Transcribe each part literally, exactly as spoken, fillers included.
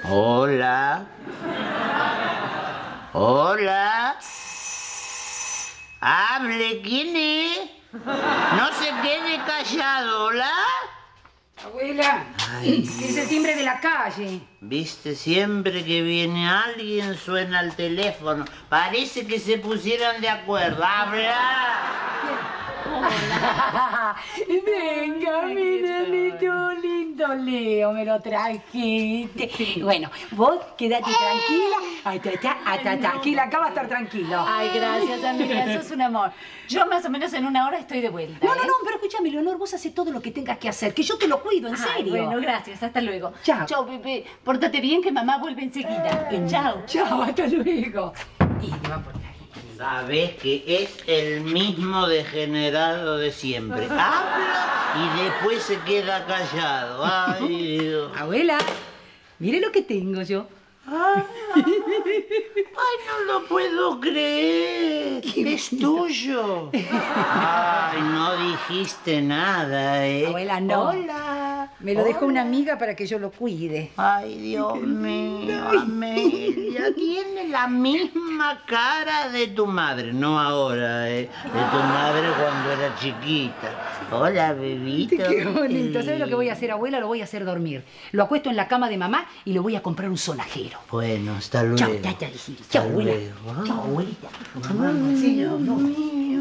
Hola. Hola. Hable, ¿quién es? No se quede callado, ¿hola? Abuela, Ay. que es el timbre de la calle. Viste, siempre que viene alguien suena el teléfono. Parece que se pusieran de acuerdo. ¡Habla! Venga, mi nenito lindo Leo, me lo trajiste. Sí. Bueno, vos quédate tranquila. Ay, ta, ta, ay, ta, ta. Aquí la acá va a estar tranquilo. Ay, gracias, Amelia, sos un amor. Yo más o menos en una hora estoy de vuelta. No, ¿eh? no, no, pero escúchame, Leonor, vos haces todo lo que tengas que hacer, que yo te lo cuido, en Ay, serio. bueno, gracias, hasta luego. Chao. Chao, Pepe. Pórtate bien que mamá vuelve enseguida. Eh, Chao. Chao, hasta luego. Y te va a portar. Sabés que es el mismo degenerado de siempre. Habla y después se queda callado. Ay, Dios. Abuela, mire lo que tengo yo. Ay, ay, no lo puedo creer. Es tuyo. Ay, no dijiste nada, ¿eh? Abuela, no. Hola. Me lo dejó una amiga para que yo lo cuide. Ay, Dios mío, Amelia, tiene la misma cara de tu madre, no ahora, ¿eh? De tu madre cuando era chiquita. Hola, bebito. Qué bonito. ¿Sabes lo que voy a hacer, abuela? Lo voy a hacer dormir. Lo acuesto en la cama de mamá y le voy a comprar un sonajero. Bueno, hasta luego. Chao, ya te dije. Chao, abuela. Chao, abuelita. Vamos, Ay, Dios mío.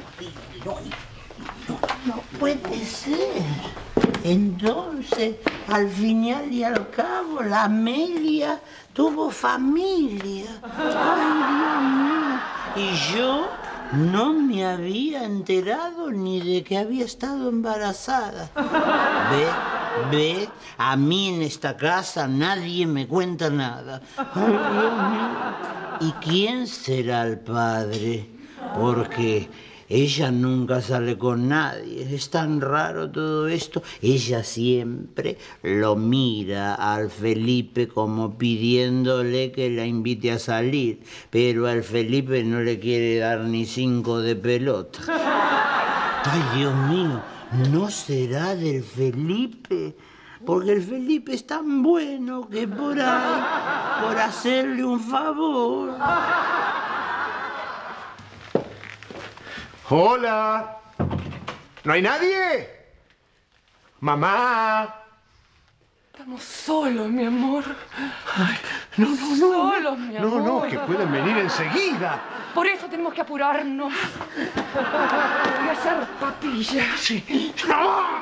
No puede ser. Entonces, al final y al cabo, la Amelia tuvo familia. Ay, Dios mío. Y yo no me había enterado ni de que había estado embarazada. Ve, ve, a mí en esta casa nadie me cuenta nada. Ay, Dios mío. ¿Y quién será el padre? Porque ella nunca sale con nadie. Es tan raro todo esto. Ella siempre lo mira al Felipe como pidiéndole que la invite a salir. Pero al Felipe no le quiere dar ni cinco de pelota. Ay, Dios mío, ¿no será del Felipe? Porque el Felipe es tan bueno que por ahí, por hacerle un favor. ¡Hola! ¿No hay nadie? ¡Mamá! Estamos solos, mi amor. Ay, no, no, no. Solos, mi No, amor. no, que pueden venir enseguida. Por eso tenemos que apurarnos. Voy a hacer papilla. Sí. ¡No!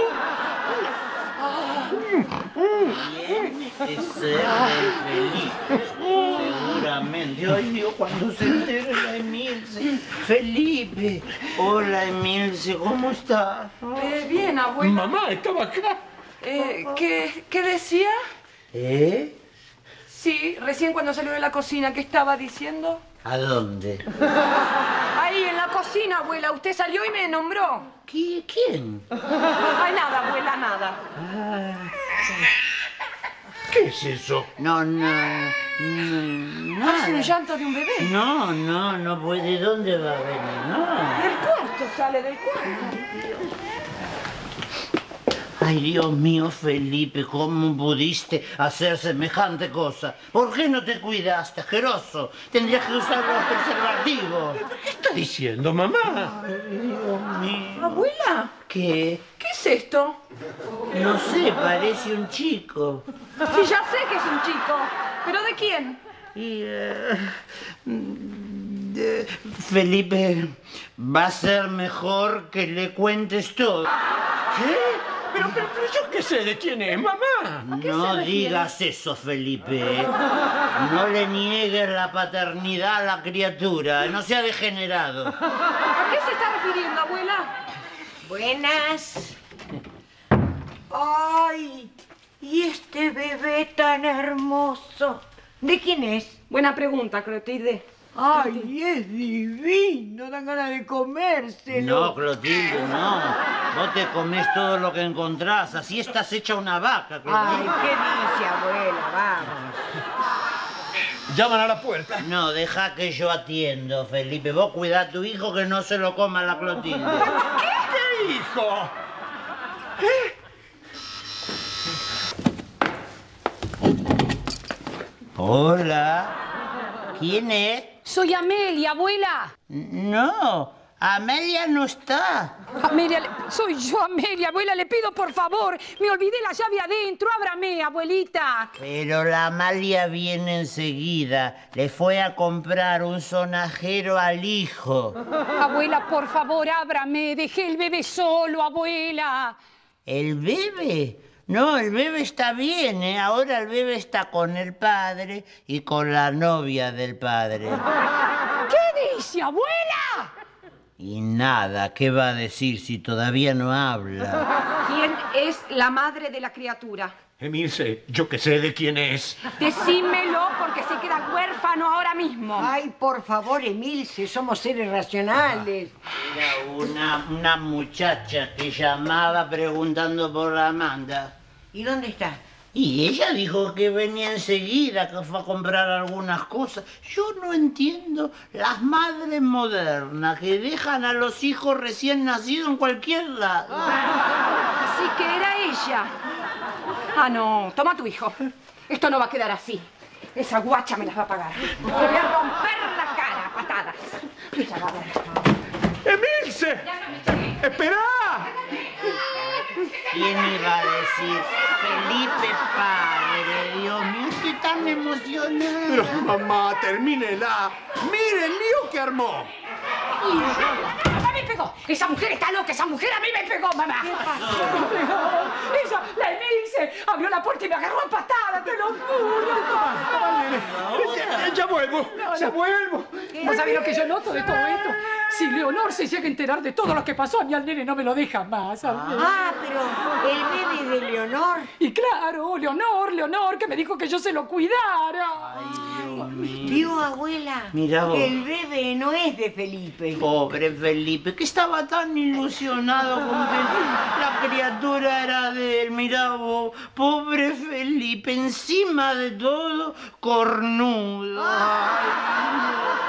Tiene que ser del Felipe, seguramente. Ay, Dios, cuando se entere la Emilce. Felipe. Hola, Emilce, ¿cómo estás? Eh, bien, abuela. Mamá, estaba acá. Eh, ¿qué, ¿Qué decía? ¿Eh? Sí, recién cuando salió de la cocina, ¿qué estaba diciendo? ¿A dónde? Ahí, en la cocina, abuela. Usted salió y me nombró. ¿Qui- ¿Quién? Ay, nada, abuela, nada. ¿Qué es eso? No, no, no, Parece un nada. llanto de un bebé. No, no, no puede. ¿De dónde va a venir? No. Del cuarto sale, del cuarto. Ay, Dios mío, Felipe, ¿cómo pudiste hacer semejante cosa? ¿Por qué no te cuidaste, asqueroso? Tendrías que usar los preservativos. ¿Qué está diciendo, mamá? Ay, Dios mío. Abuela, ¿Qué? ¿qué es esto? No sé, parece un chico. Sí, ya sé que es un chico. ¿Pero de quién? Y, eh, de- Felipe, va a ser mejor que le cuentes todo. ¿Qué? Pero, pero, pero yo qué sé de quién es, mamá. No digas eso, Felipe. No le niegues la paternidad a la criatura. No sea degenerado. ¿A qué se está refiriendo, abuela? Buenas. Ay, y este bebé tan hermoso. ¿De quién es? Buena pregunta, Clotilde. Ay, es divino, dan ganas de comérselo. No, Clotilde, no. Vos te comés todo lo que encontrás. Así estás hecha una vaca, Ay, Clotilde. ¿qué dice, abuela? Vamos. Llaman a la puerta. No, deja que yo atiendo, Felipe. Vos cuidá a tu hijo que no se lo coma la Clotilde. ¿Qué hijo? ¿Eh? Hola. ¿Quién es? Soy Amelia, abuela. No, Amelia no está. Amelia, le- soy yo, Amelia, abuela, le pido por favor. Me olvidé la llave adentro, ábrame, abuelita. Pero la Amalia viene enseguida. Le fue a comprar un sonajero al hijo. Abuela, por favor, ábrame. Dejé el bebé solo, abuela. ¿El bebé? No, el bebé está bien, ¿eh? Ahora el bebé está con el padre y con la novia del padre. ¿Qué dice, abuela? Y nada, ¿qué va a decir si todavía no habla? ¿Quién es la madre de la criatura? Emilce, yo que sé de quién es. Decímelo porque se queda huérfano ahora mismo. Ay, por favor, Emilce, somos seres racionales. Era una, una muchacha que llamaba preguntando por la Amanda. ¿Y dónde está? Y ella dijo que venía enseguida, que fue a comprar algunas cosas. Yo no entiendo las madres modernas que dejan a los hijos recién nacidos en cualquier lado. Así que era ella. Ah, no. Toma a tu hijo. Esto no va a quedar así. Esa guacha me las va a pagar. Le voy a romper la cara a patadas. Ya va a ver. ¡Emilce! ¡Espera! ¿Quién iba a decir? Felipe padre, Dios mío, estoy tan emocionada. Pero mamá, termínela. ¡Mire el lío que armó! ¡Mamá me pegó! ¡Esa mujer está loca! ¡Esa mujer a mí me pegó, mamá! ¿Qué pasó? Me pegó. Ella, la Emilce, abrió la puerta y me agarró a patada, te lo juro. Ya, ya vuelvo, ya vuelvo. ¿Vos sabés lo que yo noto de todo esto? Si Leonor se llega a enterar de todo lo que pasó, a mí al nene no me lo deja más. Ah, pero el bebé de Leonor. Y claro, Leonor, Leonor, que me dijo que yo se lo cuidara. Vio, abuela, Mirá vos. el bebé no es de Felipe. Pobre Felipe, que estaba tan ilusionado con que la criatura era de él. Mirá vos, pobre Felipe, encima de todo, cornudo. Ay, no.